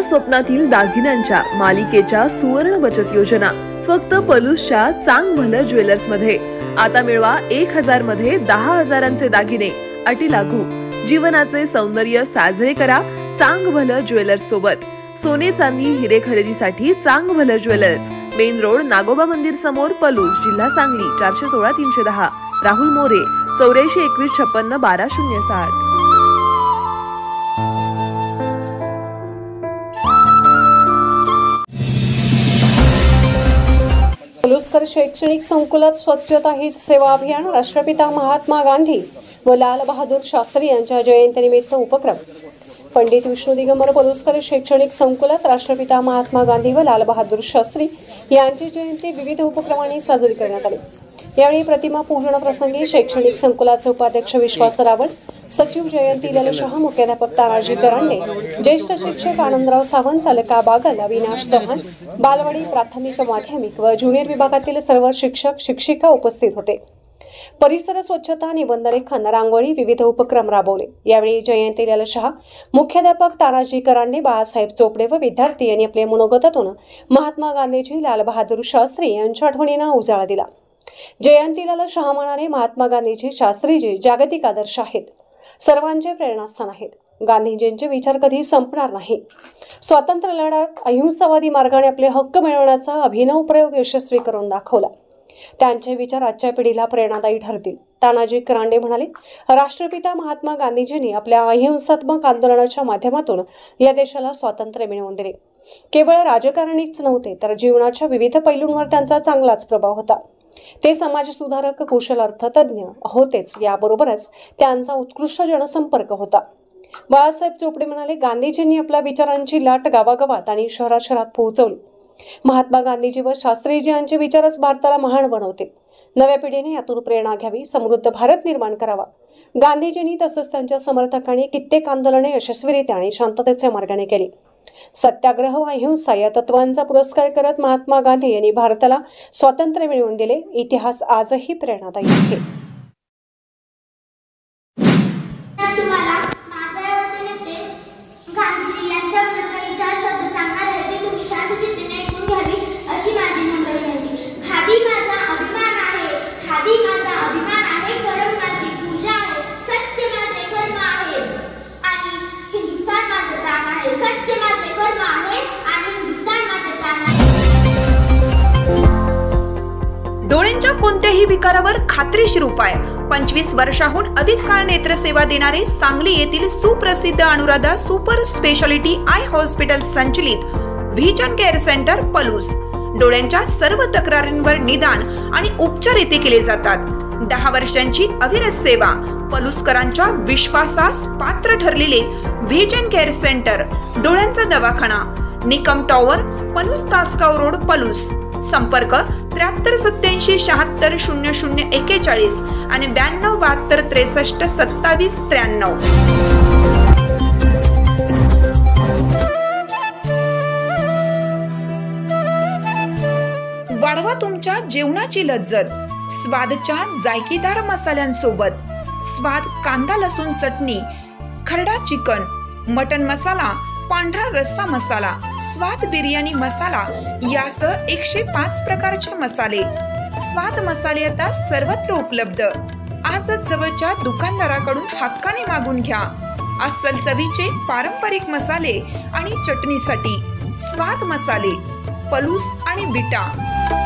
स्वप्नातील दागिन्यांच्या मालिकेच्या सुवर्ण बचत योजना फक्त पलूसच्या चांग भलं ज्वेलर्स मध्ये। आता मिळवा 1000 मध्ये 10,000चे दागिने, अटी लागू। जीवनाचे सौंदर्य साजरे करा चांग भलं ज्वेलर्स सोबत। सोने चांदी हिरे खरेदीसाठी चांग भलं ज्वेलर्स, मेन रोड, नागोबा मंदिर समोर, पलूस, जिल्हा सांगली। 416 310। राहुल मोरे 84 21 56 1207। पलुसकर शैक्षणिक संकुलात स्वच्छता हीच सेवा अभियान, राष्ट्रपिता महात्मा गांधी व लाल बहादूर शास्त्री यांच्या जयंतीनिमित्त उपक्रम। पंडित विष्णू दिगंबर पलुसकर शैक्षणिक संकुलात राष्ट्रपिता महात्मा गांधी व लाल बहादूर शास्त्री यांची जयंती विविध उपक्रमांनी साजरी करण्यात आली। यावेळी प्रतिमा पूजन प्रसंगी शैक्षणिक संकुलाचे उपाध्यक्ष विश्वास रावळ, सचिव जयंती ललशाह, मुख्याध्यापक तानाजी करांडे, ज्येष्ठ शिक्षक आनंदराव सावंत, अलका बागल, अविनाश चव्हाण, बालवाडी, प्राथमिक, माध्यमिक व ज्युनियर विभागातील सर्व शिक्षक शिक्षिका उपस्थित होते। परिसर स्वच्छता, निबंधलेखन, रांगोळी, विविध उपक्रम राबवले। यावेळी जयंती ललशाह, मुख्याध्यापक तानाजी करांडे, बाळासाहेब चोपडे व विद्यार्थी यांनी आपल्या मनोगतातून महात्मा गांधीजी, लाल बहादूर शास्त्री यांच्या आठवणींना उजाळा दिला। जयंती ललशाह म्हणाले, महात्मा गांधीजी, शास्त्रीजी जागतिक आदर्श आहेत, सर्वांचे प्रेरणास्थान आहेत। गांधीजींचे विचार कधी संपणार नाही। स्वातंत्र्य लढ्यात अहिंसावादी मार्गाने आपले हक्क मिळवण्याचा अभिनव प्रयोग यशस्वी करून दाखवला। त्यांचे विचार आजच्या पिढीला प्रेरणादायी ठरतील। तानाजी करांडे म्हणाले, राष्ट्रपिता महात्मा गांधीजींनी आपल्या अहिंसात्मक आंदोलनाच्या माध्यमातून या देशाला स्वातंत्र्य मिळवून दिले। केवळ राजकारणीच नव्हते तर जीवनाच्या विविध पैलूंवर त्यांचा चांगलाच प्रभाव होता। ते समाजसुधारक, कुशल अर्थतज्ञ होतेच, याबरोबरच त्यांचा उत्कृष्ट जनसंपर्क होता। बाळासाहेब चोपडे म्हणाले, गांधीजींनी आपल्या विचारांची लाट गावागावात आणि शहराशहरात पोहोचवली। महात्मा गांधीजी व शास्त्रीजी यांचे विचारच भारताला महान बनवतील। नव्या पिढीने यातून प्रेरणा घ्यावी, समृद्ध भारत निर्माण करावा। गांधीजींनी तसंच त्यांच्या समर्थकांनी कित्येक आंदोलने यशस्वीरित्या आणि शांततेच्या मार्गाने केली। सत्याग्रह व अहिंसा या तत्वांचा पुरस्कार करत महात्मा गांधी यांनी भारताला स्वातंत्र्य मिळवून दिले। इतिहास आजही प्रेरणादायी आहे। डोळ्यांच्या कोणत्याही विकारावर खात्रीशीर उपाय। 25 वर्षाहून अधिक काळ नेत्रसेवा देणारे सांगली येथील सुप्रसिद्ध Anuradha super speciality eye hospital संचलित व्हिजन केअर सेंटर पलूस। डोळ्यांच्या सर्व तक्रारींवर निदान आणि उपचार येथे केले जातात। 10 वर्षांची अविरत सेवा। पलूसकरांच्या विश्वासास पात्र ठरलेले व्हिजन केअर सेंटर, डोळ्यांचा दवाखाना, निकम टॉवर, पलूस, तासगाव रोड, पलूस। संपर्क 73 87 76 00 41 आणि 92 72 63 27 93। वाढवा तुमच्या जेवणाची लज्जत स्वादच्या जायकेदार मसाल्यांसोबत। स्वाद कांदा लसूण चटणी, खरडा चिकन, मटन मसाला, पांढरा रस्सा मसाला, स्वाद बिर्याणी मसाला यासह 105 प्रकारचे मसाले। स्वाद मसाले आता सर्वत्र उपलब्ध। आजच जवळच्या दुकानदाराकडून हक्काने मागून घ्या। अस्सल चवीचे पारंपरिक मसाले आणि चटणीसाठी स्वाद मसाले, पलूस आणि बिटा।